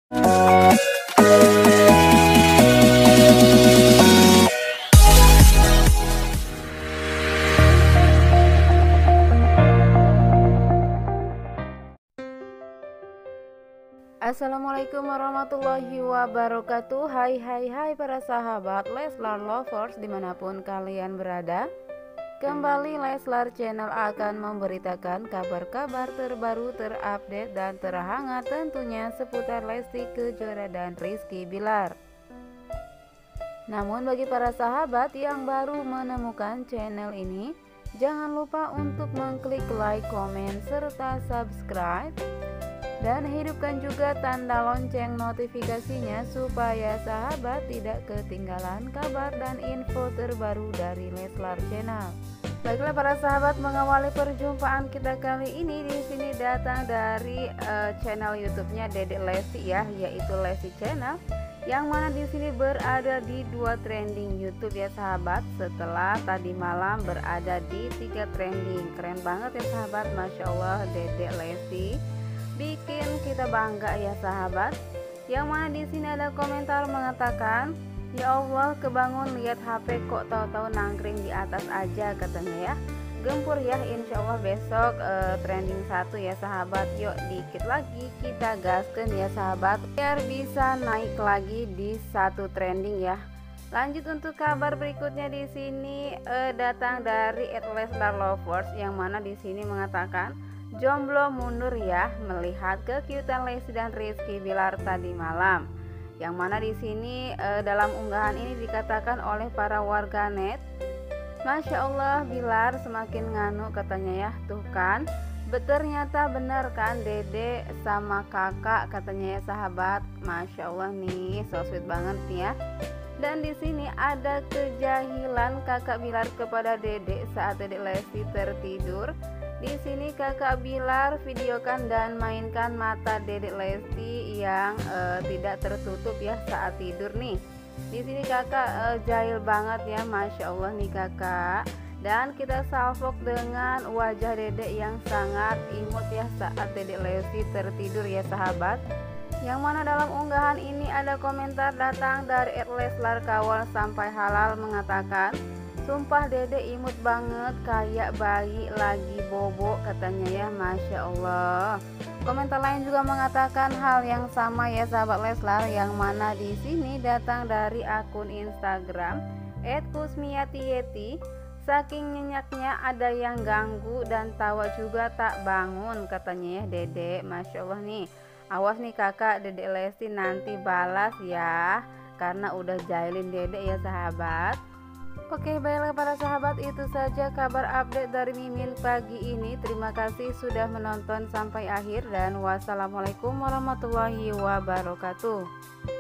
Assalamualaikum warahmatullahi wabarakatuh. Hai para sahabat Leslar Lovers dimanapun kalian berada. Kembali Leslar Channel akan memberitakan kabar-kabar terbaru, terupdate dan terhangat tentunya seputar Lesti Kejora dan Rizky Bilar. Namun bagi para sahabat yang baru menemukan channel ini, jangan lupa untuk mengklik like, komen, serta subscribe. Dan hidupkan juga tanda lonceng notifikasinya supaya sahabat tidak ketinggalan kabar dan info terbaru dari Leslar Channel. Baiklah para sahabat, mengawali perjumpaan kita kali ini di sini datang dari channel YouTube-nya Dedek Lesti ya, yaitu Lesti Channel, yang mana di sini berada di 2 trending YouTube ya sahabat, setelah tadi malam berada di 3 trending. Keren banget ya sahabat, Masya Allah, Dedek Lesti bikin kita bangga ya sahabat. Yang mana di sini ada komentar mengatakan, ya Allah kebangun lihat HP kok tahu-tahu nangkring di atas aja katanya ya. Gempur ya, insya Allah besok trending 1 ya sahabat. Yuk dikit lagi kita gaskan ya sahabat, biar bisa naik lagi di 1 trending ya. Lanjut untuk kabar berikutnya di sini datang dari @Leslar Lovers, yang mana di sini mengatakan jomblo mundur ya melihat kekiutan Lesti dan Rizky Bilar tadi malam. Yang mana di sini dalam unggahan ini dikatakan oleh para warganet, Masya Allah Bilar semakin nganu katanya ya. Tuh kan, ternyata benar kan Dede sama kakak katanya ya sahabat. Masya Allah nih, so sweet banget nih ya. Dan di sini ada kejahilan kakak Bilar kepada Dede saat Dedek Lesti tertidur. Di sini kakak Bilar videokan dan mainkan mata Dedek Lesti yang tidak tertutup ya saat tidur nih. Di sini kakak jahil banget ya, Masya Allah nih kakak. Dan kita salvok dengan wajah Dedek yang sangat imut ya saat Dedek Lesti tertidur ya sahabat. Yang mana dalam unggahan ini ada komentar datang dari @Leslar Kawal sampai halal mengatakan, sumpah Dede imut banget kayak bayi lagi bobo katanya ya, Masya Allah. Komentar lain juga mengatakan hal yang sama ya sahabat Leslar, yang mana di sini datang dari akun Instagram @kusmiyatiyeti. Saking nyenyaknya ada yang ganggu dan tawa juga tak bangun katanya ya Dede. Masya Allah nih, awas nih kakak Dedek Lesti nanti balas ya, karena udah jahilin Dedek ya sahabat. Oke baiklah para sahabat, itu saja kabar update dari Mimin pagi ini. Terima kasih sudah menonton sampai akhir dan wassalamualaikum warahmatullahi wabarakatuh.